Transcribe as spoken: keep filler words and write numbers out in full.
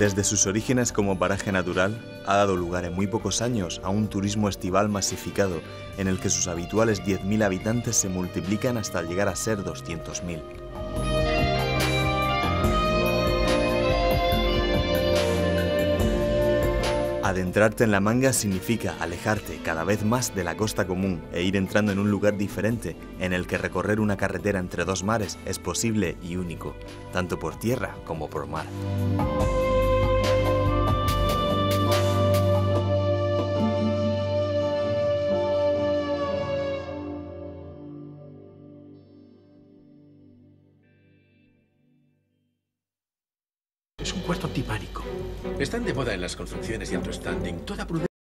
Desde sus orígenes como paraje natural, ha dado lugar en muy pocos años a un turismo estival masificado, en el que sus habituales diez mil habitantes se multiplican hasta llegar a ser doscientos mil. Adentrarte en La Manga significa alejarte cada vez más de la costa común e ir entrando en un lugar diferente, en el que recorrer una carretera entre dos mares es posible y único, tanto por tierra como por mar. Es un cuarto antipánico. Están de moda en las construcciones de alto standing. Toda prudencia